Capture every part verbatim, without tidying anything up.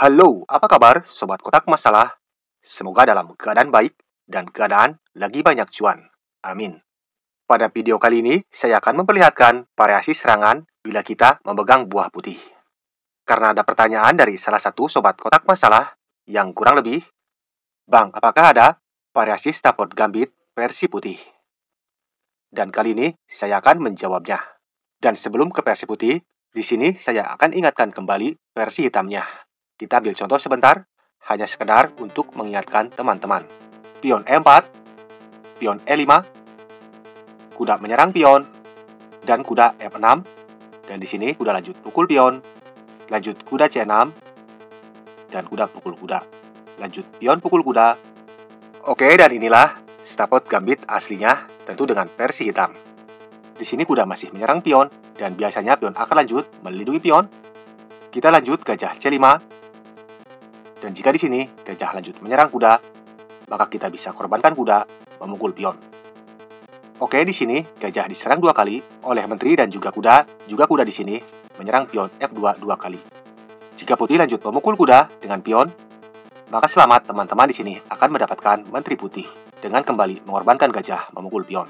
Halo, apa kabar Sobat Kotak Masalah? Semoga dalam keadaan baik dan keadaan lagi banyak cuan. Amin. Pada video kali ini, saya akan memperlihatkan variasi serangan bila kita memegang buah putih. Karena ada pertanyaan dari salah satu Sobat Kotak Masalah yang kurang lebih, Bang, apakah ada variasi Stafford Gambit versi putih? Dan kali ini, saya akan menjawabnya. Dan sebelum ke versi putih, di sini saya akan ingatkan kembali versi hitamnya. Kita ambil contoh sebentar, hanya sekedar untuk mengingatkan teman-teman. Pion E empat, pion E lima, kuda menyerang pion, dan kuda F enam. Dan di sini kuda lanjut pukul pion, lanjut kuda C enam, dan kuda pukul kuda. Lanjut pion pukul kuda. Oke, dan inilah Stafford Gambit aslinya, tentu dengan versi hitam. Di sini kuda masih menyerang pion, dan biasanya pion akan lanjut melindungi pion. Kita lanjut gajah C lima. Dan jika di sini gajah lanjut menyerang kuda, maka kita bisa korbankan kuda memukul pion. Oke, di sini gajah diserang dua kali oleh menteri dan juga kuda. Juga kuda di sini menyerang pion F dua dua kali. Jika putih lanjut memukul kuda dengan pion, maka selamat teman-teman di sini akan mendapatkan menteri putih dengan kembali mengorbankan gajah memukul pion.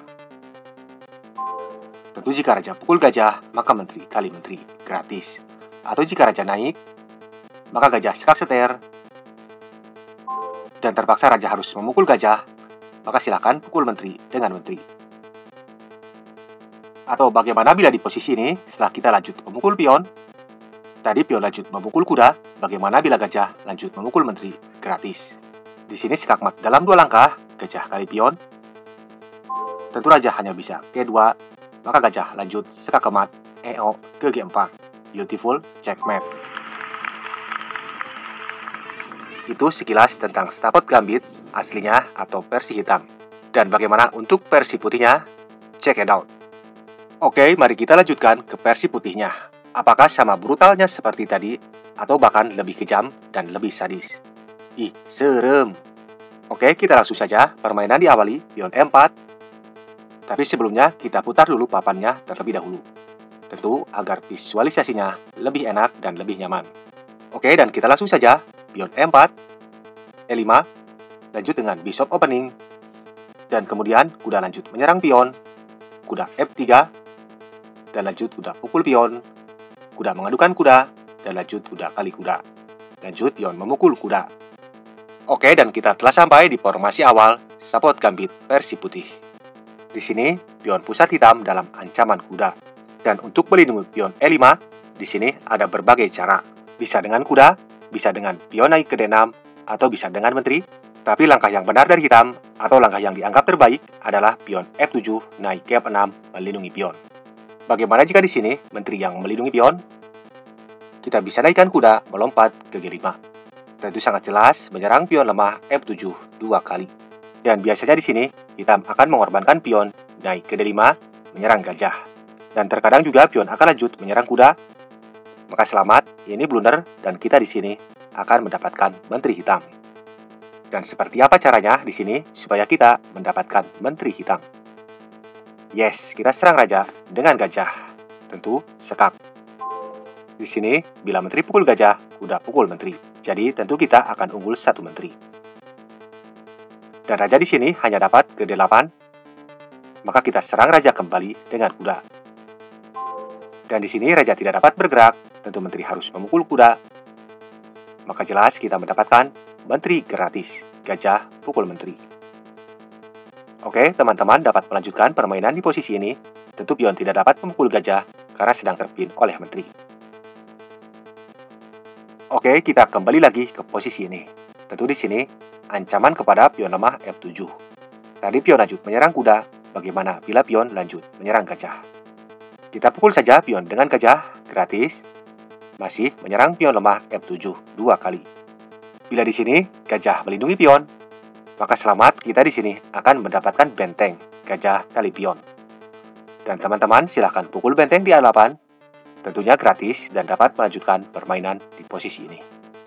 Tentu jika raja pukul gajah, maka menteri kali menteri gratis. Atau jika raja naik, maka gajah sekak seter, dan terpaksa raja harus memukul gajah, maka silakan pukul menteri dengan menteri. Atau bagaimana bila di posisi ini, setelah kita lanjut memukul pion, tadi pion lanjut memukul kuda, bagaimana bila gajah lanjut memukul menteri gratis. Di sini sekak mat dalam dua langkah, gajah kali pion. Tentu raja hanya bisa G dua, maka gajah lanjut sekak mat E O ke G empat. Beautiful checkmate. Itu sekilas tentang Stafford Gambit aslinya atau versi hitam. Dan bagaimana untuk versi putihnya? Check it out. Oke, mari kita lanjutkan ke versi putihnya. Apakah sama brutalnya seperti tadi, atau bahkan lebih kejam dan lebih sadis? Ih, serem. Oke, kita langsung saja permainan diawali pion E empat. Tapi sebelumnya kita putar dulu papannya terlebih dahulu. Tentu agar visualisasinya lebih enak dan lebih nyaman. Oke, dan kita langsung saja pion E empat, E lima, lanjut dengan bishop opening, dan kemudian kuda lanjut menyerang pion, kuda F tiga, dan lanjut kuda pukul pion, kuda mengadukan kuda, dan lanjut kuda kali kuda, lanjut pion memukul kuda. Oke, dan kita telah sampai di formasi awal Stafford Gambit versi putih. Di sini pion pusat hitam dalam ancaman kuda, dan untuk melindungi pion E lima, di sini ada berbagai cara, bisa dengan kuda, bisa dengan pion naik ke D enam, atau bisa dengan menteri. Tapi langkah yang benar dari hitam, atau langkah yang dianggap terbaik, adalah pion F tujuh naik ke F enam melindungi pion. Bagaimana jika di sini menteri yang melindungi pion? Kita bisa naikkan kuda melompat ke G lima. Tentu sangat jelas menyerang pion lemah F tujuh dua kali. Dan biasanya di sini hitam akan mengorbankan pion naik ke D lima menyerang gajah. Dan terkadang juga pion akan lanjut menyerang kuda. Maka selamat, ini blunder dan kita di sini akan mendapatkan menteri hitam. Dan seperti apa caranya di sini supaya kita mendapatkan menteri hitam? Yes, kita serang raja dengan gajah. Tentu sekak. Di sini bila menteri pukul gajah, kuda pukul menteri. Jadi tentu kita akan unggul satu menteri. Dan raja di sini hanya dapat ke D delapan. Maka kita serang raja kembali dengan kuda. Dan di sini raja tidak dapat bergerak. Tentu menteri harus memukul kuda. Maka jelas kita mendapatkan menteri gratis. Gajah pukul menteri. Oke, teman-teman dapat melanjutkan permainan di posisi ini. Tentu pion tidak dapat memukul gajah karena sedang terpin oleh menteri. Oke, kita kembali lagi ke posisi ini. Tentu di sini ancaman kepada pion lemah F tujuh. Tadi pion lanjut menyerang kuda. Bagaimana bila pion lanjut menyerang gajah? Kita pukul saja pion dengan gajah gratis. Masih menyerang pion lemah F tujuh dua kali. Bila di sini gajah melindungi pion, maka selamat kita di sini akan mendapatkan benteng gajah kali pion. Dan teman-teman silahkan pukul benteng di A delapan, tentunya gratis dan dapat melanjutkan permainan di posisi ini.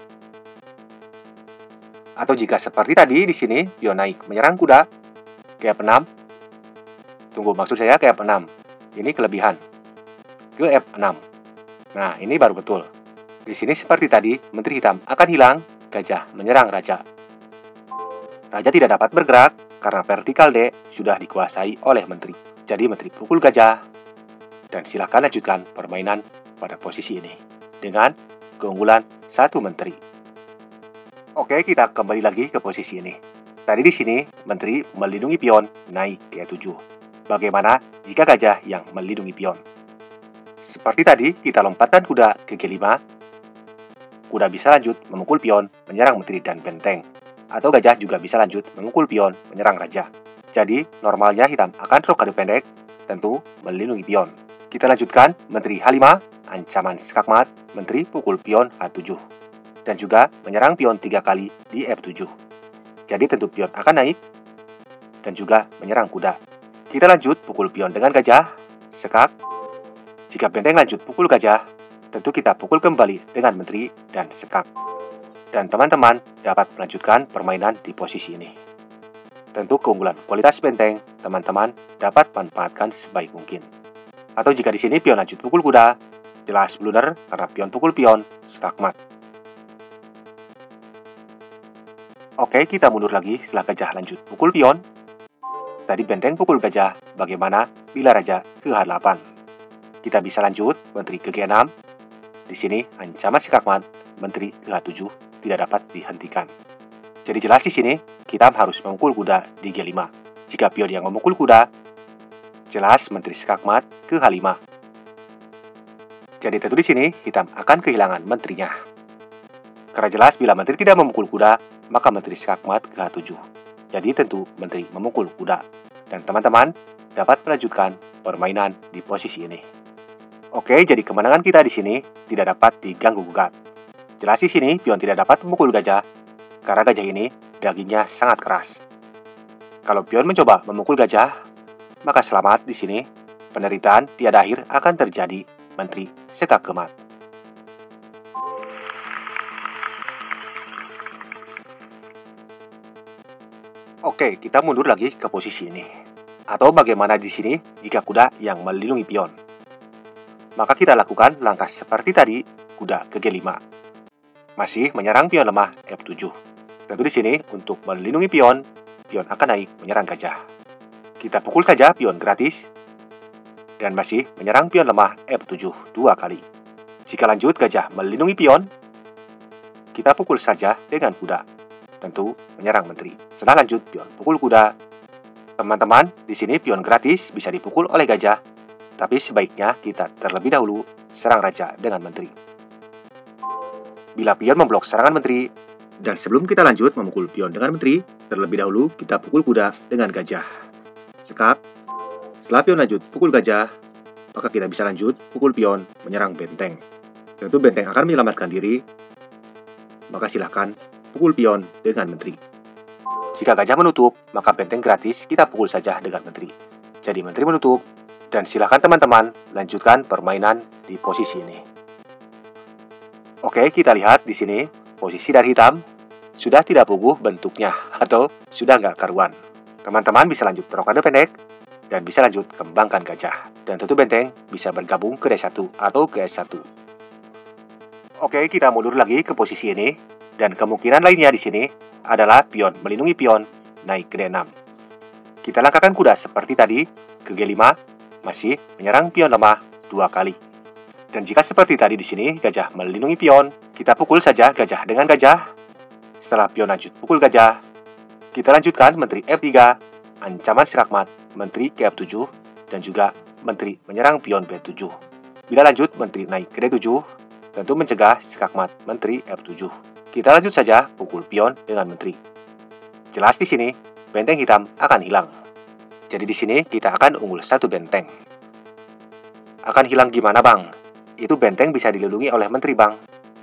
Atau jika seperti tadi di sini pion naik menyerang kuda ke F enam. Tunggu, maksud saya ke F enam. Ini kelebihan. Ke F enam. Nah, ini baru betul. Di sini seperti tadi, menteri hitam akan hilang, gajah menyerang raja. Raja tidak dapat bergerak karena vertikal D sudah dikuasai oleh menteri. Jadi menteri pukul gajah. Dan silakan lanjutkan permainan pada posisi ini dengan keunggulan satu menteri. Oke, kita kembali lagi ke posisi ini. Tadi di sini menteri melindungi pion naik ke E tujuh. Bagaimana jika gajah yang melindungi pion? Seperti tadi, kita lompatkan kuda ke G lima. Kuda bisa lanjut memukul pion menyerang menteri dan benteng. Atau gajah juga bisa lanjut memukul pion menyerang raja. Jadi, normalnya hitam akan rokade pendek, tentu melindungi pion. Kita lanjutkan, menteri H lima, ancaman skakmat, menteri pukul pion H tujuh. Dan juga menyerang pion tiga kali di F tujuh. Jadi tentu pion akan naik, dan juga menyerang kuda. Kita lanjut pukul pion dengan gajah, sekak. Jika benteng lanjut pukul gajah, tentu kita pukul kembali dengan menteri dan sekak. Dan teman-teman dapat melanjutkan permainan di posisi ini. Tentu keunggulan kualitas benteng, teman-teman dapat manfaatkan sebaik mungkin. Atau jika di sini pion lanjut pukul kuda, jelas blunder karena pion pukul pion, skakmat. Oke, kita mundur lagi setelah gajah lanjut pukul pion. Tadi benteng pukul gajah, bagaimana bila raja ke H delapan? Kita bisa lanjut, menteri ke G enam. Di sini ancaman skakmat, menteri ke H tujuh tidak dapat dihentikan. Jadi jelas di sini, kita harus memukul kuda di G lima. Jika pion yang memukul kuda, jelas menteri skakmat ke H lima. Jadi tentu di sini hitam akan kehilangan menterinya. Karena jelas bila menteri tidak memukul kuda, maka menteri skakmat ke H tujuh. Jadi tentu menteri memukul kuda. Dan teman-teman dapat melanjutkan permainan di posisi ini. Oke, jadi kemenangan kita di sini tidak dapat diganggu gugat. Jelas di sini pion tidak dapat memukul gajah karena gajah ini dagingnya sangat keras. Kalau pion mencoba memukul gajah, maka selamat di sini, penderitaan tiada akhir akan terjadi, menteri sekak kemat. Oke, kita mundur lagi ke posisi ini. Atau bagaimana di sini jika kuda yang melindungi pion? Maka kita lakukan langkah seperti tadi, kuda ke G lima. Masih menyerang pion lemah F tujuh. Tentu di sini untuk melindungi pion, pion akan naik menyerang gajah. Kita pukul saja pion gratis, dan masih menyerang pion lemah F tujuh dua kali. Jika lanjut gajah melindungi pion, kita pukul saja dengan kuda. Tentu menyerang menteri. Setelah lanjut pion pukul kuda, teman-teman di sini pion gratis bisa dipukul oleh gajah, tapi sebaiknya kita terlebih dahulu serang raja dengan menteri. Bila pion memblok serangan menteri, dan sebelum kita lanjut memukul pion dengan menteri, terlebih dahulu kita pukul kuda dengan gajah. Sekak. Setelah pion lanjut pukul gajah, maka kita bisa lanjut pukul pion menyerang benteng. Tentu benteng akan menyelamatkan diri, maka silahkan pukul pion dengan menteri. Jika gajah menutup, maka benteng gratis kita pukul saja dengan menteri. Jadi menteri menutup, dan silahkan teman-teman lanjutkan permainan di posisi ini. Oke, kita lihat di sini posisi dari hitam sudah tidak puguh bentuknya atau sudah nggak karuan. Teman-teman bisa lanjut rokade pendek dan bisa lanjut kembangkan gajah. Dan tentu benteng bisa bergabung ke D satu atau ke S satu. Oke, kita mundur lagi ke posisi ini dan kemungkinan lainnya di sini adalah pion melindungi pion naik ke D enam. Kita langkahkan kuda seperti tadi ke G lima, masih menyerang pion lemah dua kali. Dan jika seperti tadi di sini, gajah melindungi pion, kita pukul saja gajah dengan gajah. Setelah pion lanjut pukul gajah, kita lanjutkan menteri F tiga, ancaman skakmat, menteri ke F tujuh, dan juga menteri menyerang pion B tujuh. Bila lanjut menteri naik ke D tujuh, tentu mencegah skakmat menteri F tujuh. Kita lanjut saja pukul pion dengan menteri. Jelas di sini, benteng hitam akan hilang. Jadi di sini kita akan unggul satu benteng. Akan hilang gimana bang? Itu benteng bisa dilindungi oleh menteri bang.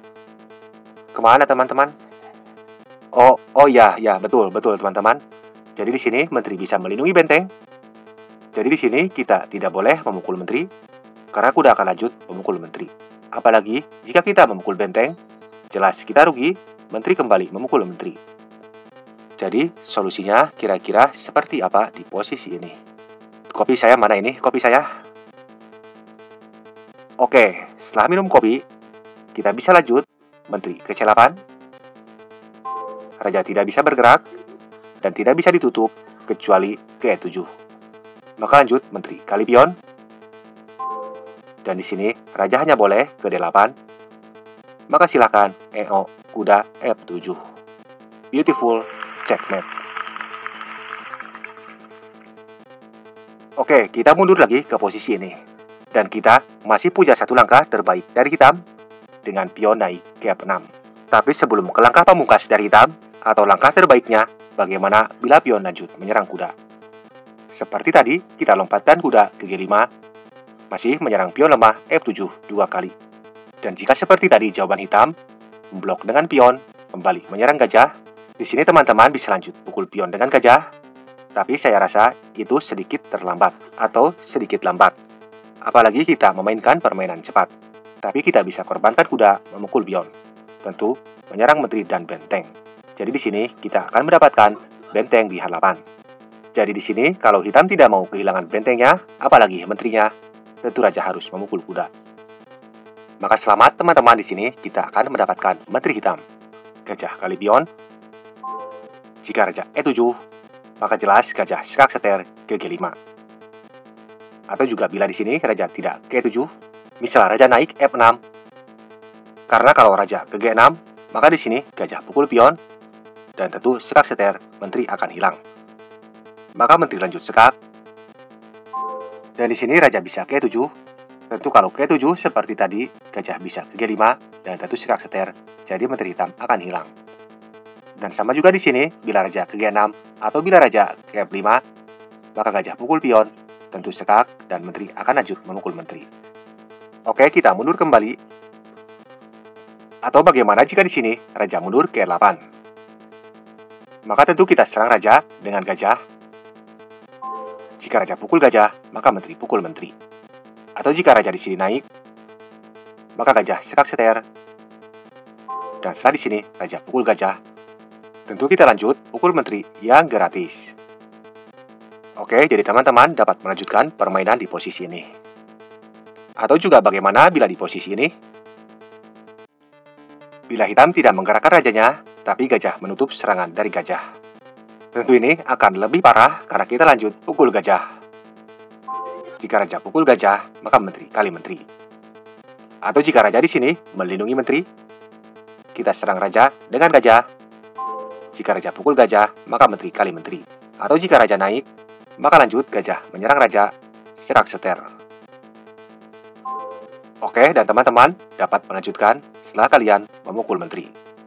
Kemana teman-teman? Oh, oh ya, ya betul, betul teman-teman. Jadi di sini menteri bisa melindungi benteng. Jadi di sini kita tidak boleh memukul menteri, karena kuda akan lanjut memukul menteri. Apalagi jika kita memukul benteng, jelas kita rugi, menteri kembali memukul menteri. Jadi solusinya kira-kira seperti apa di posisi ini? Kopi saya mana ini? Kopi saya? Oke, setelah minum kopi, kita bisa lanjut menteri ke C delapan. Raja tidak bisa bergerak dan tidak bisa ditutup kecuali ke E tujuh. Maka lanjut menteri kali pion. Dan di sini raja hanya boleh ke D delapan. Maka silakan E O kuda F tujuh. Beautiful checkmate. Oke, kita mundur lagi ke posisi ini. Dan kita masih punya satu langkah terbaik dari hitam dengan pion naik ke F enam. Tapi sebelum ke langkah pamungkas dari hitam atau langkah terbaiknya, bagaimana bila pion lanjut menyerang kuda? Seperti tadi, kita lompatkan kuda ke G lima, masih menyerang pion lemah F tujuh dua kali. Dan jika seperti tadi jawaban hitam, memblok dengan pion, kembali menyerang gajah, di sini teman-teman bisa lanjut pukul pion dengan gajah, tapi saya rasa itu sedikit terlambat atau sedikit lambat. Apalagi kita memainkan permainan cepat. Tapi kita bisa korbankan kuda memukul pion. Tentu menyerang menteri dan benteng. Jadi di sini kita akan mendapatkan benteng di H delapan. Jadi di sini kalau hitam tidak mau kehilangan bentengnya, apalagi menterinya, tentu raja harus memukul kuda. Maka selamat teman-teman, di sini kita akan mendapatkan menteri hitam. Gajah kali pion. Jika raja E tujuh, maka jelas gajah serak seter ke G lima. Atau juga bila di sini raja tidak ke E tujuh, misal raja naik F enam. Karena kalau raja ke G enam, maka di sini gajah pukul pion dan tentu serak seter menteri akan hilang. Maka menteri lanjut sekak. Dan di sini raja bisa ke E tujuh. Tentu kalau ke E tujuh seperti tadi, gajah bisa ke G lima dan tentu serak seter, jadi menteri hitam akan hilang. Dan sama juga di sini, bila raja ke G enam atau bila raja ke F lima, maka gajah pukul pion, tentu sekak dan menteri akan lanjut memukul menteri. Oke, kita mundur kembali. Atau bagaimana jika di sini raja mundur ke E delapan? Maka tentu kita serang raja dengan gajah. Jika raja pukul gajah, maka menteri pukul menteri. Atau jika raja di sini naik, maka gajah sekak seter. Dan setelah di sini raja pukul gajah, tentu kita lanjut pukul menteri yang gratis. Oke, jadi teman-teman dapat melanjutkan permainan di posisi ini. Atau juga bagaimana bila di posisi ini? Bila hitam tidak menggerakkan rajanya, tapi gajah menutup serangan dari gajah. Tentu ini akan lebih parah karena kita lanjut pukul gajah. Jika raja pukul gajah, maka menteri kali menteri. Atau jika raja di sini melindungi menteri, kita serang raja dengan gajah. Jika raja pukul gajah, maka menteri kali menteri. Atau jika raja naik, maka lanjut gajah menyerang raja serak seter. Oke, dan teman-teman dapat melanjutkan setelah kalian memukul menteri.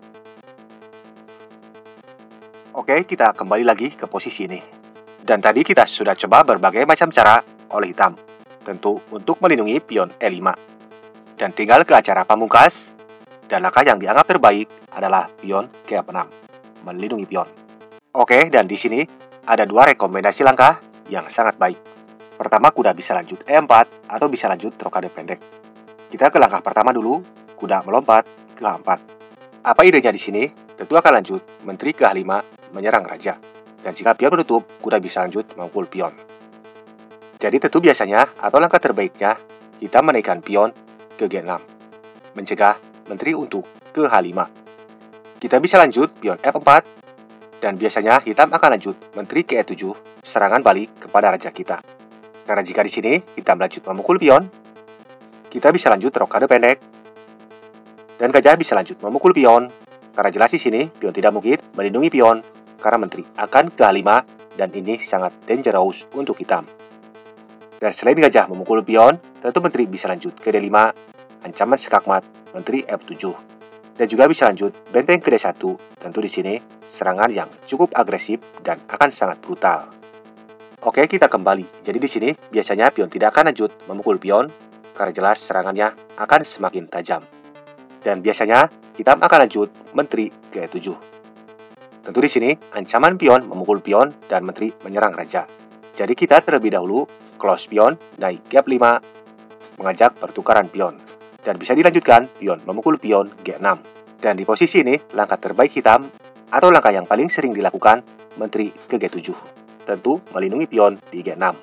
Oke, kita kembali lagi ke posisi ini. Dan tadi kita sudah coba berbagai macam cara oleh hitam, tentu untuk melindungi pion E lima. Dan tinggal ke acara pamungkas, dan langkah yang dianggap terbaik adalah pion ke F enam. Melindungi pion. Oke, dan di sini ada dua rekomendasi langkah yang sangat baik. Pertama, kuda bisa lanjut E empat atau bisa lanjut rokade pendek. Kita ke langkah pertama dulu, kuda melompat ke H empat. Apa idenya di sini? Tentu akan lanjut menteri ke H lima menyerang raja. Dan jika pion menutup, kuda bisa lanjut memukul pion. Jadi tentu biasanya atau langkah terbaiknya kita menaikkan pion ke G enam, mencegah menteri untuk ke H lima. Kita bisa lanjut pion F empat, dan biasanya hitam akan lanjut menteri ke E tujuh, serangan balik kepada raja kita. Karena jika di sini hitam lanjut memukul pion, kita bisa lanjut rokade pendek, dan gajah bisa lanjut memukul pion. Karena jelas di sini pion tidak mungkin melindungi pion, karena menteri akan ke H lima, dan ini sangat dangerous untuk hitam. Dan selain gajah memukul pion, tentu menteri bisa lanjut ke D lima, ancaman sekakmat menteri F tujuh. Dan juga bisa lanjut benteng ke D satu, tentu di sini serangan yang cukup agresif dan akan sangat brutal. Oke, kita kembali. Jadi di sini biasanya pion tidak akan lanjut memukul pion, karena jelas serangannya akan semakin tajam. Dan biasanya hitam akan lanjut menteri ke E tujuh. Tentu di sini ancaman pion memukul pion dan menteri menyerang raja. Jadi kita terlebih dahulu close pion naik ke F lima, mengajak pertukaran pion. Dan bisa dilanjutkan pion memukul pion G enam. Dan di posisi ini, langkah terbaik hitam atau langkah yang paling sering dilakukan menteri ke G tujuh. Tentu melindungi pion di G enam.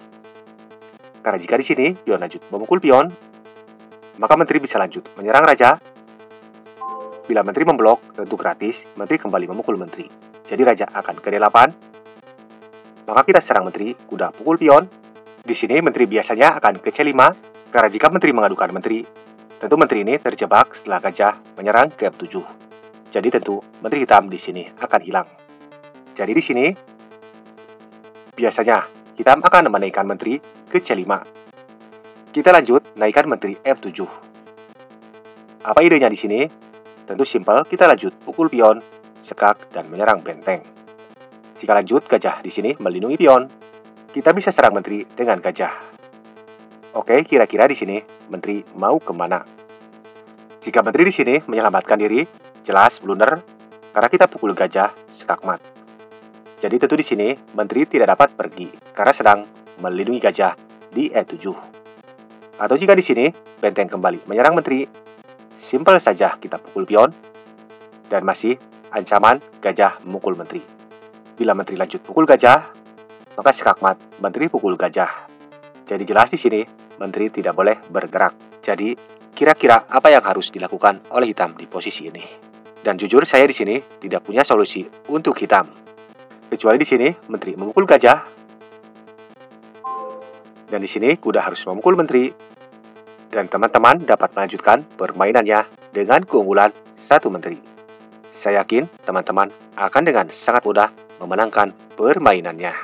Karena jika di sini pion lanjut memukul pion, maka menteri bisa lanjut menyerang raja. Bila menteri memblok, tentu gratis, menteri kembali memukul menteri. Jadi raja akan ke D delapan. Maka kita serang menteri, kuda pukul pion. Di sini menteri biasanya akan ke C lima, karena jika menteri mengadukan menteri, tentu menteri ini terjebak setelah gajah menyerang ke F tujuh. Jadi tentu menteri hitam di sini akan hilang. Jadi di sini biasanya hitam akan menaikkan menteri ke C lima. Kita lanjut naikkan menteri F tujuh. Apa idenya di sini? Tentu simpel, kita lanjut pukul pion, sekak, dan menyerang benteng. Jika lanjut, gajah di sini melindungi pion. Kita bisa serang menteri dengan gajah. Oke, kira-kira di sini menteri mau kemana? Jika menteri di sini menyelamatkan diri, jelas blunder, karena kita pukul gajah sekak mat. Jadi tentu di sini menteri tidak dapat pergi, karena sedang melindungi gajah di E tujuh. Atau jika di sini benteng kembali menyerang menteri, simpel saja kita pukul pion, dan masih ancaman gajah memukul menteri. Bila menteri lanjut pukul gajah, maka sekak mat menteri pukul gajah. Jadi jelas di sini menteri tidak boleh bergerak. Jadi kira-kira apa yang harus dilakukan oleh hitam di posisi ini? Dan jujur saya di sini tidak punya solusi untuk hitam. Kecuali di sini menteri memukul gajah, dan di sini kuda harus memukul menteri, dan teman-teman dapat melanjutkan permainannya dengan keunggulan satu menteri. Saya yakin teman-teman akan dengan sangat mudah memenangkan permainannya.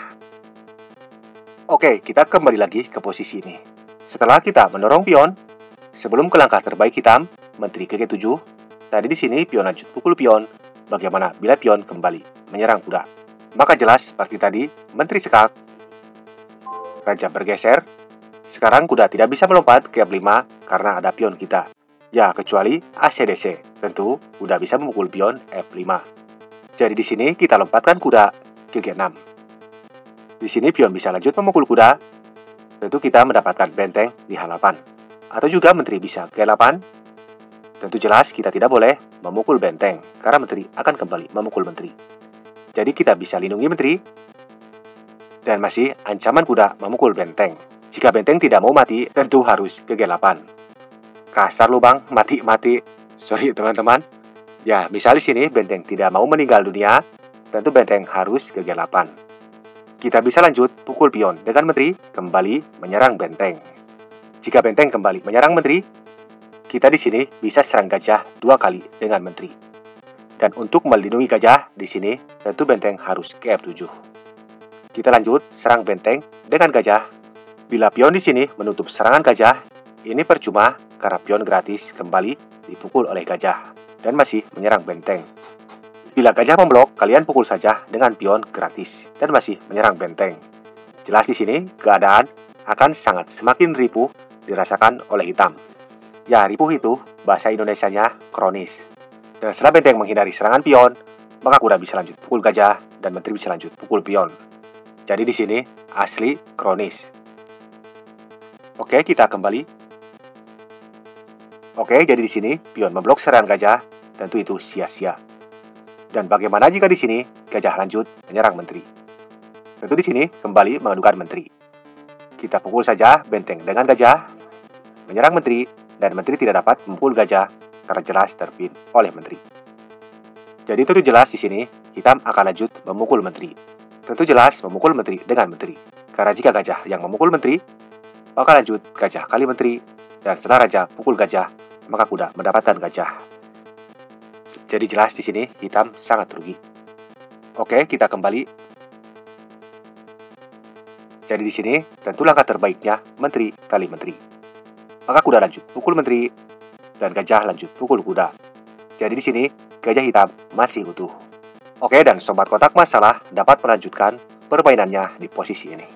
Oke, kita kembali lagi ke posisi ini. Setelah kita mendorong pion, sebelum ke langkah terbaik hitam, menteri ke G tujuh, tadi di sini pion lanjut pukul pion. Bagaimana bila pion kembali menyerang kuda? Maka jelas seperti tadi, menteri sekak, raja bergeser. Sekarang kuda tidak bisa melompat ke F lima karena ada pion kita. Ya, kecuali A C D C, tentu kuda bisa memukul pion F lima. Jadi di sini kita lompatkan kuda ke G enam. Di sini pion bisa lanjut memukul kuda. Tentu kita mendapatkan benteng di H delapan. Atau juga menteri bisa ke delapan. Tentu jelas kita tidak boleh memukul benteng, karena menteri akan kembali memukul menteri. Jadi kita bisa lindungi menteri, dan masih ancaman kuda memukul benteng. Jika benteng tidak mau mati, tentu harus ke G delapan. Kasar lubang, mati-mati. Sorry teman-teman. Ya, misal di sini benteng tidak mau meninggal dunia, tentu benteng harus ke G delapan. Kita bisa lanjut pukul pion dengan menteri kembali menyerang benteng. Jika benteng kembali menyerang menteri, kita di sini bisa serang gajah dua kali dengan menteri. Dan untuk melindungi gajah di sini, tentu benteng harus ke F tujuh. Kita lanjut serang benteng dengan gajah. Bila pion di sini menutup serangan gajah, ini percuma karena pion gratis kembali dipukul oleh gajah dan masih menyerang benteng. Bila gajah memblok, kalian pukul saja dengan pion gratis dan masih menyerang benteng. Jelas di sini keadaan akan sangat semakin ripuh dirasakan oleh hitam. Ya, ripuh itu bahasa Indonesianya kronis. Dan setelah benteng menghindari serangan pion, maka kuda bisa lanjut pukul gajah dan menteri bisa lanjut pukul pion. Jadi di sini asli kronis. Oke, kita kembali. Oke, jadi di sini pion memblok serangan gajah, tentu itu sia-sia. Dan bagaimana jika di sini gajah lanjut menyerang menteri? Tentu di sini kembali mengadukan menteri. Kita pukul saja benteng dengan gajah, menyerang menteri, dan menteri tidak dapat memukul gajah karena jelas terpin oleh menteri. Jadi tentu jelas di sini hitam akan lanjut memukul menteri. Tentu jelas memukul menteri dengan menteri. Karena jika gajah yang memukul menteri, maka lanjut gajah kali menteri, dan setelah raja pukul gajah, maka kuda mendapatkan gajah. Jadi jelas di sini hitam sangat rugi. Oke, kita kembali. Jadi di sini tentu langkah terbaiknya menteri kali menteri. Maka kuda lanjut pukul menteri, dan gajah lanjut pukul kuda. Jadi di sini gajah hitam masih utuh. Oke, dan sobat kotak masalah dapat melanjutkan permainannya di posisi ini.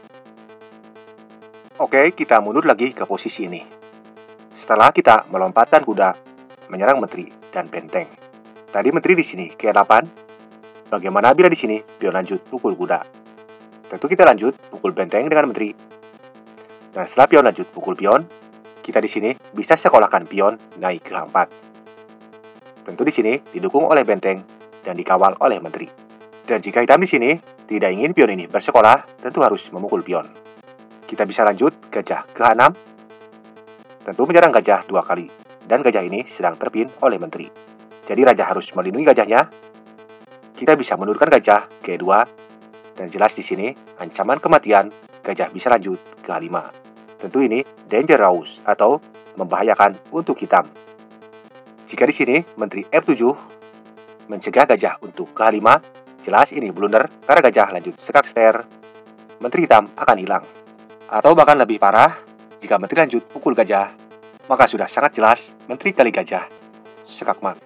Oke, kita mundur lagi ke posisi ini. Setelah kita melompatkan kuda, menyerang menteri dan benteng. Tadi menteri di sini ke delapan. Bagaimana bila di sini pion lanjut pukul kuda? Tentu kita lanjut pukul benteng dengan menteri. Dan setelah pion lanjut pukul pion, kita di sini bisa sekolahkan pion naik ke H empat. Tentu di sini didukung oleh benteng dan dikawal oleh menteri. Dan jika hitam di sini tidak ingin pion ini bersekolah, tentu harus memukul pion. Kita bisa lanjut gajah ke H enam. Tentu menyerang gajah dua kali, dan gajah ini sedang terpin oleh menteri. Jadi raja harus melindungi gajahnya. Kita bisa menurunkan gajah ke E dua. Dan jelas di sini ancaman kematian, gajah bisa lanjut ke H lima. Tentu ini dangerous atau membahayakan untuk hitam. Jika di sini menteri F tujuh mencegah gajah untuk ke H lima, jelas ini blunder karena gajah lanjut sekak ster. Menteri hitam akan hilang. Atau bahkan lebih parah, jika menteri lanjut pukul gajah, maka sudah sangat jelas menteri kali gajah sekak mat.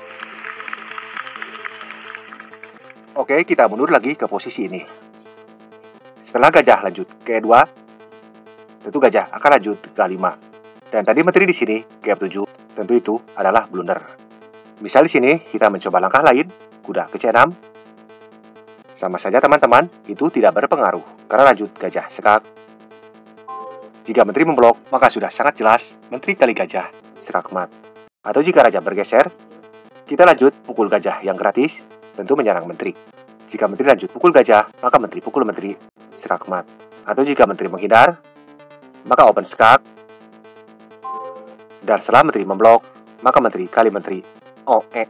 Oke, kita mundur lagi ke posisi ini. Setelah gajah lanjut ke E dua, tentu gajah akan lanjut ke H lima. Dan tadi menteri di sini ke F tujuh, tentu itu adalah blunder. Misal di sini kita mencoba langkah lain, kuda ke C enam. Sama saja teman-teman, itu tidak berpengaruh karena lanjut gajah sekak. Jika menteri memblok, maka sudah sangat jelas menteri kali gajah sekak mat. Atau jika raja bergeser, kita lanjut pukul gajah yang gratis, tentu menyerang menteri. Jika menteri lanjut pukul gajah, maka menteri pukul menteri sekak mat. Atau jika menteri menghindar, maka open sekak. Dan setelah menteri memblok, maka menteri kali menteri O E.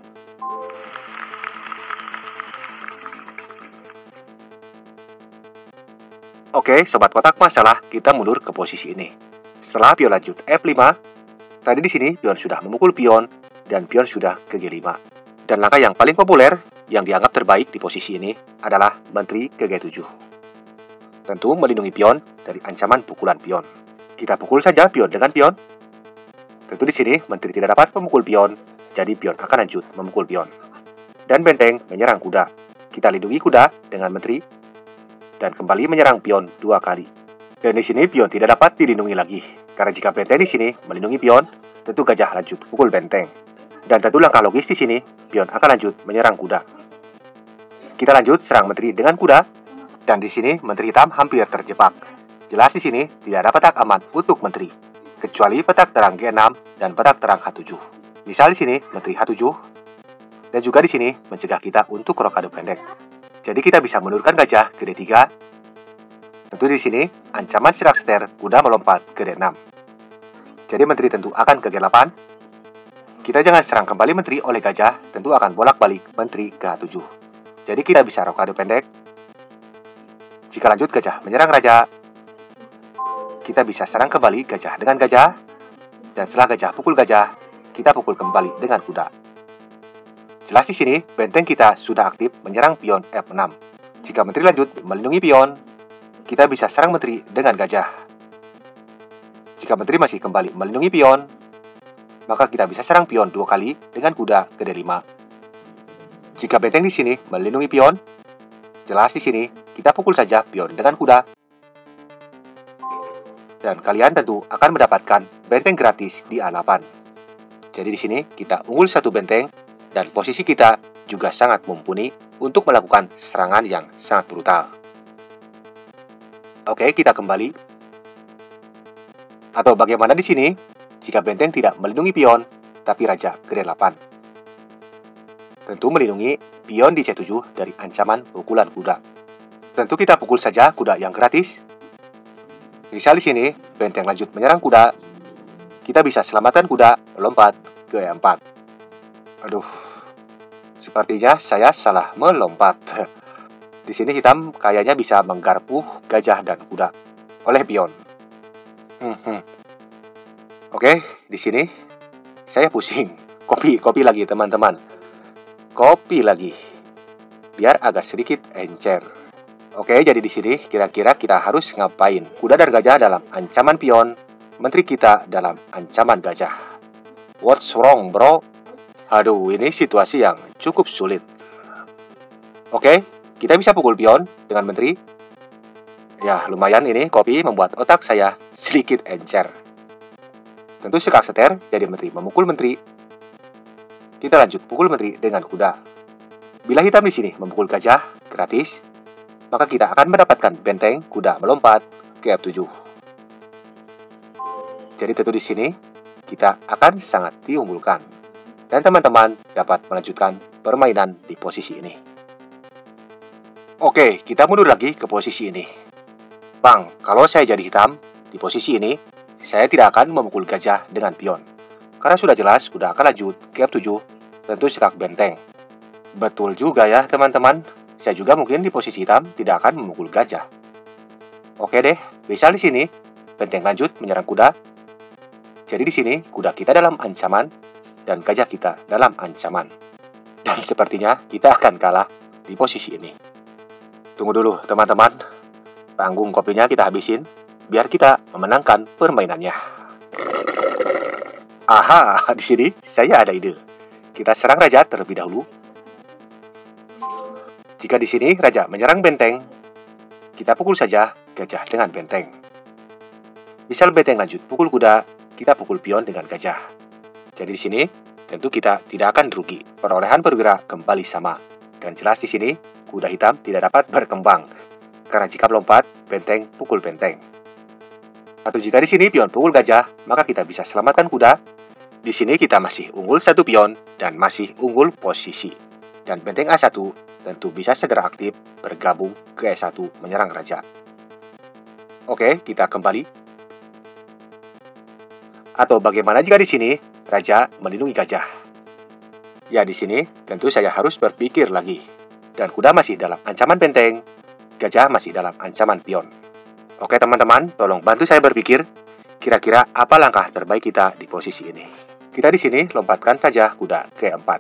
Oke, sobat kotak masalah, kita mundur ke posisi ini. Setelah pion lanjut F lima, tadi di sini pion sudah memukul pion dan pion sudah ke G lima. Dan langkah yang paling populer yang dianggap terbaik di posisi ini adalah menteri ke G tujuh. Tentu melindungi pion dari ancaman pukulan pion. Kita pukul saja pion dengan pion. Tentu di sini menteri tidak dapat memukul pion, jadi pion akan lanjut memukul pion. Dan benteng menyerang kuda. Kita lindungi kuda dengan menteri dan kembali menyerang pion dua kali. Dan di sini pion tidak dapat dilindungi lagi, karena jika benteng di sini melindungi pion, tentu gajah lanjut pukul benteng. Dan tentu langkah logis di sini, pion akan lanjut menyerang kuda. Kita lanjut serang menteri dengan kuda, dan di sini menteri hitam hampir terjebak. Jelas di sini tidak ada petak aman untuk menteri, kecuali petak terang G enam dan petak terang H tujuh. Misal di sini menteri H tujuh, dan juga di sini mencegah kita untuk rokade pendek. Jadi kita bisa menurunkan gajah ke D tiga. Tentu di sini ancaman serak ster kuda melompat ke D enam. Jadi menteri tentu akan ke G delapan. Kita jangan serang kembali menteri oleh gajah, tentu akan bolak-balik menteri ke H tujuh. Jadi kita bisa rokade pendek. Jika lanjut gajah menyerang raja, kita bisa serang kembali gajah dengan gajah. Dan setelah gajah pukul gajah, kita pukul kembali dengan kuda. Jelas di sini benteng kita sudah aktif menyerang pion F enam. Jika menteri lanjut melindungi pion, kita bisa serang menteri dengan gajah. Jika menteri masih kembali melindungi pion, maka kita bisa serang pion dua kali dengan kuda ke D lima. Jika benteng di sini melindungi pion, jelas di sini kita pukul saja pion dengan kuda. Dan kalian tentu akan mendapatkan benteng gratis di A delapan. Jadi di sini kita unggul satu benteng dan posisi kita juga sangat mumpuni untuk melakukan serangan yang sangat brutal. Oke, kita kembali. Atau bagaimana di sini jika benteng tidak melindungi pion, tapi raja ke D delapan? Tentu melindungi pion di C tujuh dari ancaman pukulan kuda. Tentu kita pukul saja kuda yang gratis. Misal di sini benteng lanjut menyerang kuda, kita bisa selamatkan kuda lompat ke E empat. Aduh, sepertinya saya salah melompat. Di sini hitam kayaknya bisa menggarpu gajah dan kuda oleh pion. Hmm, hmm. Oke, di sini saya pusing. Kopi, kopi lagi teman-teman. Kopi lagi. Biar agak sedikit encer. Oke, jadi di sini kira-kira kita harus ngapain? Kuda dan gajah dalam ancaman pion, menteri kita dalam ancaman gajah. What's wrong, bro? Aduh, ini situasi yang cukup sulit. Oke, kita bisa pukul pion dengan menteri. Ya, lumayan ini kopi membuat otak saya sedikit encer. Tentu sekak seter, jadi menteri memukul menteri. Kita lanjut pukul menteri dengan kuda. Bila hitam di sini memukul gajah, gratis, maka kita akan mendapatkan benteng kuda melompat ke F tujuh. Jadi tentu di sini kita akan sangat diunggulkan. Dan teman-teman dapat melanjutkan permainan di posisi ini. Oke, kita mundur lagi ke posisi ini. Bang, kalau saya jadi hitam di posisi ini, saya tidak akan memukul gajah dengan pion. Karena sudah jelas kuda akan lanjut ke F tujuh tentu sekak benteng. Betul juga ya teman-teman, saya juga mungkin di posisi hitam tidak akan memukul gajah. Oke deh, misal di sini, benteng lanjut menyerang kuda. Jadi di sini, kuda kita dalam ancaman, dan gajah kita dalam ancaman. Dan sepertinya kita akan kalah di posisi ini. Tunggu dulu teman-teman, tanggung kopinya kita habisin, biar kita memenangkan permainannya. Aha, di sini saya ada ide. Kita serang raja terlebih dahulu. Jika di sini raja menyerang benteng, kita pukul saja gajah dengan benteng. Misal benteng lanjut pukul kuda, kita pukul pion dengan gajah. Jadi di sini tentu kita tidak akan rugi. Perolehan perwira kembali sama. Dan jelas di sini kuda hitam tidak dapat berkembang. Karena jika melompat, benteng pukul benteng. Atau jika di sini pion pukul gajah, maka kita bisa selamatkan kuda. Di sini kita masih unggul satu pion dan masih unggul posisi. Dan benteng A satu tentu bisa segera aktif bergabung ke E satu menyerang raja. Oke, kita kembali. Atau bagaimana jika di sini raja melindungi gajah? Ya, di sini tentu saya harus berpikir lagi. Dan kuda masih dalam ancaman benteng, gajah masih dalam ancaman pion. Oke teman-teman, tolong bantu saya berpikir. Kira-kira apa langkah terbaik kita di posisi ini? Kita di sini lompatkan saja kuda ke empat.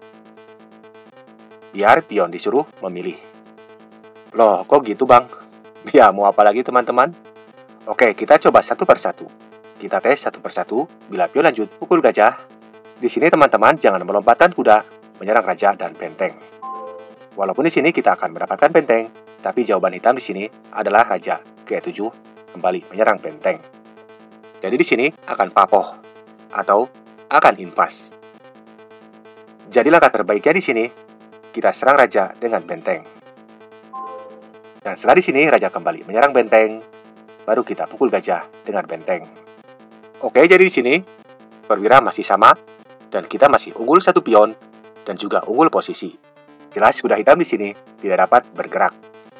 Biar pion disuruh memilih. Loh, kok gitu bang? Ya, mau apa lagi teman-teman? Oke, kita coba satu persatu. Kita tes satu persatu, bila pion lanjut pukul gajah. Di sini teman-teman jangan melompatkan kuda, menyerang raja dan benteng. Walaupun di sini kita akan mendapatkan benteng, tapi jawaban hitam di sini adalah raja ke tujuh kembali menyerang benteng. Jadi di sini akan papoh atau akan invas. Jadi langkah terbaiknya di sini kita serang raja dengan benteng. Dan setelah di sini raja kembali menyerang benteng, baru kita pukul gajah dengan benteng. Oke, jadi di sini perwira masih sama dan kita masih unggul satu pion dan juga unggul posisi. Jelas kuda hitam di sini tidak dapat bergerak.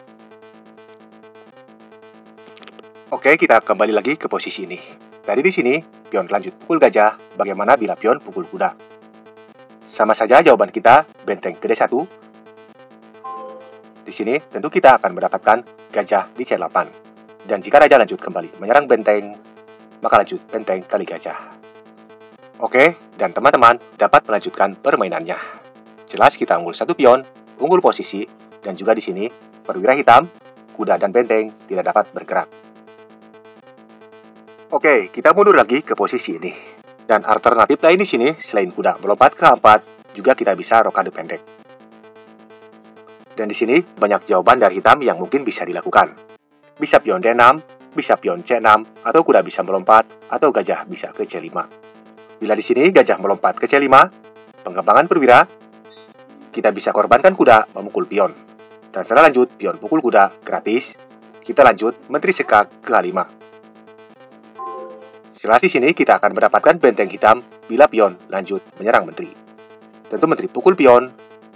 Oke, kita kembali lagi ke posisi ini. Tadi di sini pion lanjut pukul gajah, bagaimana bila pion pukul kuda? Sama saja jawaban kita benteng ke D satu. Di sini tentu kita akan mendapatkan gajah di C delapan. Dan jika raja lanjut kembali menyerang benteng, maka lanjut benteng kali gajah. Oke, dan teman-teman dapat melanjutkan permainannya. Jelas kita unggul satu pion, unggul posisi, dan juga di sini perwira hitam, kuda dan benteng tidak dapat bergerak. Oke, kita mundur lagi ke posisi ini. Dan alternatif lain di sini, selain kuda melompat ke empat, juga kita bisa rokade pendek. Dan di sini banyak jawaban dari hitam yang mungkin bisa dilakukan. Bisa pion D enam, bisa pion C enam, atau kuda bisa melompat, atau gajah bisa ke C lima. Bila di sini gajah melompat ke C lima, pengembangan perwira, kita bisa korbankan kuda memukul pion. Dan setelah lanjut pion pukul kuda gratis, kita lanjut menteri sekak ke H lima. Setelah di sini kita akan mendapatkan benteng hitam bila pion lanjut menyerang menteri. Tentu menteri pukul pion.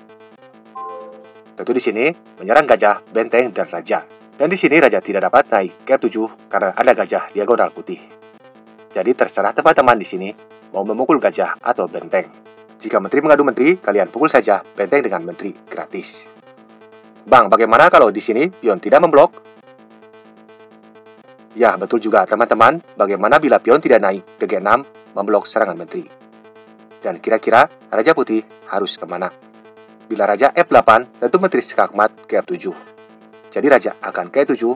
Tentu di sini menyerang gajah, benteng, dan raja. Dan di sini raja tidak dapat naik ke F tujuh karena ada gajah diagonal putih. Jadi terserah teman-teman di sini mau memukul gajah atau benteng. Jika menteri mengadu menteri, kalian pukul saja benteng dengan menteri gratis. Bang, bagaimana kalau di sini pion tidak memblok? Ya, betul juga teman-teman. Bagaimana bila pion tidak naik ke G enam memblok serangan menteri? Dan kira-kira raja putih harus kemana? Bila raja F delapan, tentu menteri skakmat ke F tujuh. Jadi raja akan ke E tujuh.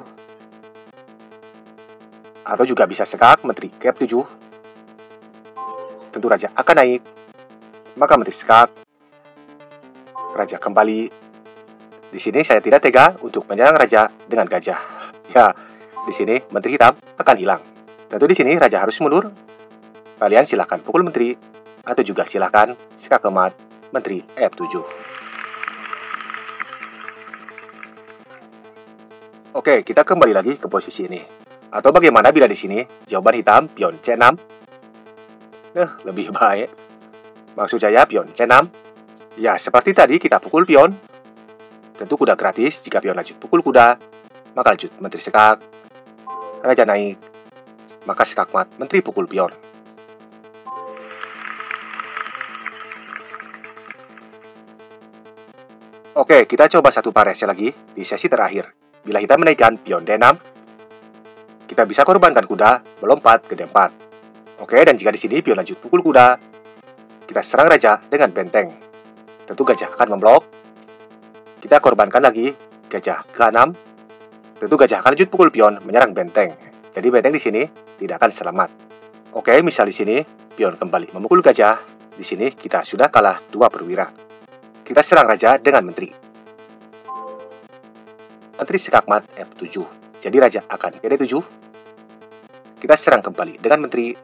Atau juga bisa sekak menteri ke F tujuh. Tentu raja akan naik. Maka menteri sekak. Raja kembali. Di sini saya tidak tega untuk menyerang raja dengan gajah. Ya, di sini menteri hitam akan hilang. Tentu di sini raja harus mundur. Kalian silahkan pukul menteri, atau juga silahkan sekak kemat menteri F tujuh. Oke, kita kembali lagi ke posisi ini. Atau bagaimana bila di sini jawaban hitam pion C enam? Eh, lebih baik. Maksud saya pion C enam. Ya, seperti tadi kita pukul pion. Tentu kuda gratis jika pion lanjut pukul kuda. Maka lanjut menteri sekak. Raja naik, maka skakmat menteri pukul pion. Oke, kita coba satu variasi lagi di sesi terakhir. Bila kita menaikkan pion D enam, kita bisa korbankan kuda melompat ke D empat. Oke, dan jika di sini pion lanjut pukul kuda, kita serang raja dengan benteng. Tentu gajah akan memblok. Kita korbankan lagi gajah ke enam. Tentu gajah akan lanjut pukul pion menyerang benteng. Jadi benteng di sini tidak akan selamat. Oke, misal di sini pion kembali memukul gajah. Di sini kita sudah kalah dua perwira. Kita serang raja dengan menteri. Menteri skakmat F tujuh. Jadi raja akan ke D tujuh. Kita serang kembali dengan menteri.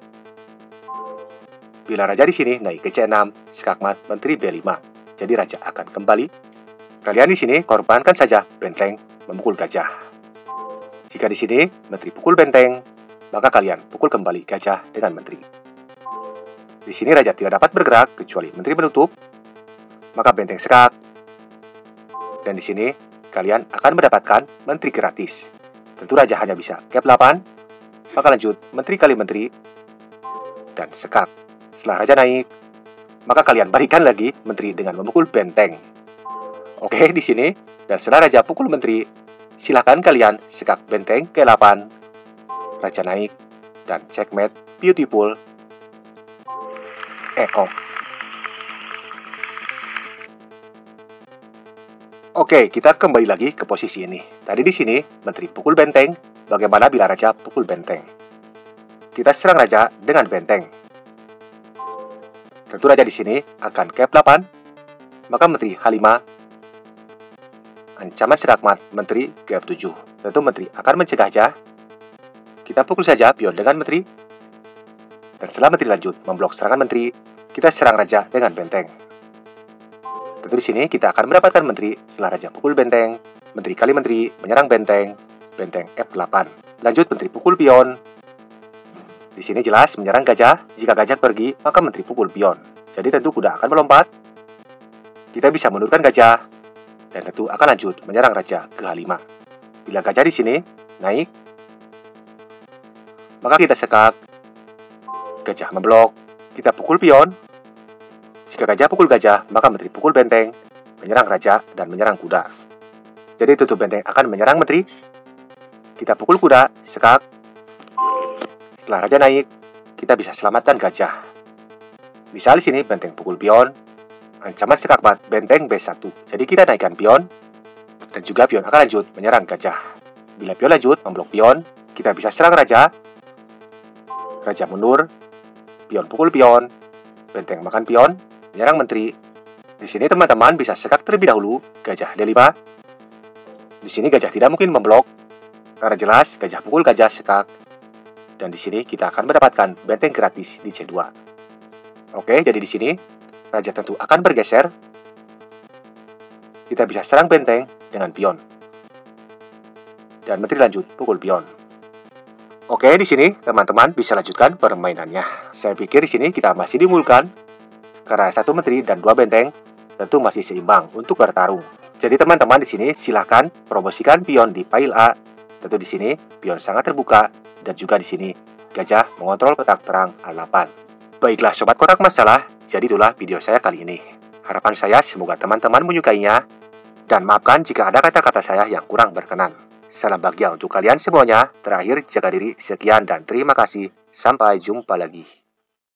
Bila raja di sini naik ke C enam, skakmat menteri B lima. Jadi raja akan kembali. Kalian di sini korbankan saja benteng memukul gajah. Jika di sini menteri pukul benteng, maka kalian pukul kembali gajah dengan menteri. Di sini raja tidak dapat bergerak kecuali menteri menutup, maka benteng sekak. Dan di sini kalian akan mendapatkan menteri gratis. Tentu raja hanya bisa ke delapan, maka lanjut menteri kali menteri dan sekak. Setelah raja naik, maka kalian berikan lagi menteri dengan memukul benteng. Oke, di sini dan setelah raja pukul menteri, silakan kalian sekak benteng ke delapan. Raja naik dan checkmate beautiful. E O. Oke, kita kembali lagi ke posisi ini. Tadi di sini menteri pukul benteng. Bagaimana bila raja pukul benteng? Kita serang raja dengan benteng. Tentu raja di sini akan ke F delapan, maka menteri H lima. Ancaman skakmat menteri ke F tujuh. Tentu menteri akan mencegah raja. Kita pukul saja pion dengan menteri. Dan setelah menteri lanjut memblok serangan menteri, kita serang raja dengan benteng. Tentu di sini kita akan mendapatkan menteri setelah raja pukul benteng. Menteri kali menteri menyerang benteng. Benteng F delapan. Lanjut menteri pukul pion. Di sini jelas menyerang gajah. Jika gajah pergi, maka menteri pukul pion. Jadi tentu kuda akan melompat. Kita bisa menurunkan gajah. Dan tentu akan lanjut menyerang raja ke H lima. Bila gajah di sini naik, maka kita sekak. Gajah memblok. Kita pukul pion. Jika gajah pukul gajah, maka menteri pukul benteng, menyerang raja dan menyerang kuda. Jadi tentu benteng akan menyerang menteri. Kita pukul kuda, sekak. Setelah raja naik, kita bisa selamatkan gajah. Misal di sini benteng pukul pion, ancaman skakmat benteng B satu. Jadi kita naikkan pion, dan juga pion akan lanjut menyerang gajah. Bila pion lanjut memblok pion, kita bisa serang raja. Raja mundur, pion pukul pion, benteng makan pion, menyerang menteri. Di sini teman-teman bisa sekak terlebih dahulu gajah D lima. Di sini gajah tidak mungkin memblok, karena jelas gajah pukul gajah sekak. Dan di sini kita akan mendapatkan benteng gratis di C dua. Oke, jadi di sini raja tentu akan bergeser. Kita bisa serang benteng dengan pion. Dan menteri lanjut pukul pion. Oke, di sini teman-teman bisa lanjutkan permainannya. Saya pikir di sini kita masih diunggulkan karena satu menteri dan dua benteng tentu masih seimbang untuk bertarung. Jadi teman-teman di sini silakan promosikan pion di file A. Tentu di sini pion sangat terbuka. Dan juga di sini gajah mengontrol kotak terang A delapan. Baiklah sobat kotak masalah, jadi itulah video saya kali ini. Harapan saya semoga teman-teman menyukainya. Dan maafkan jika ada kata-kata saya yang kurang berkenan. Salam bahagia untuk kalian semuanya. Terakhir jaga diri, sekian dan terima kasih. Sampai jumpa lagi.